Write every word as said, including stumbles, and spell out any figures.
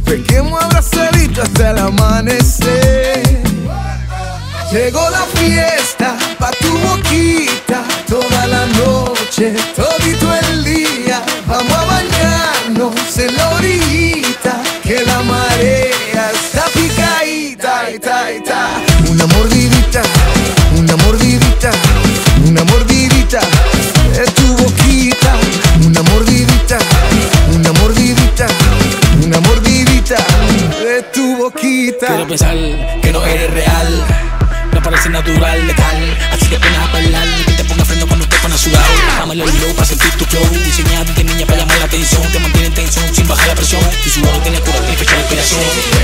pequemos abrazaditos hasta el amanecer. Llegó la fiesta pa' tu boquita, toda la noche, todito el día. Vamos a bañarnos en la orillita, que la marea está picadita, ita, ita. Una mordidita, una mordidita, una mordidita de tu boquita. Una mordidita, una mordidita, una mordidita de tu boquita. Quiero pensar que no eres real, no parece natural, letal. Así que pones a bailar, que te ponga freno cuando te pones sudado. Bájame el oído para sentir tu flow, diseñada de niña para llamar la atención. Te mantiene en tensión sin bajar la presión, tu sudor tiene cura, tiene fecha de inspiración.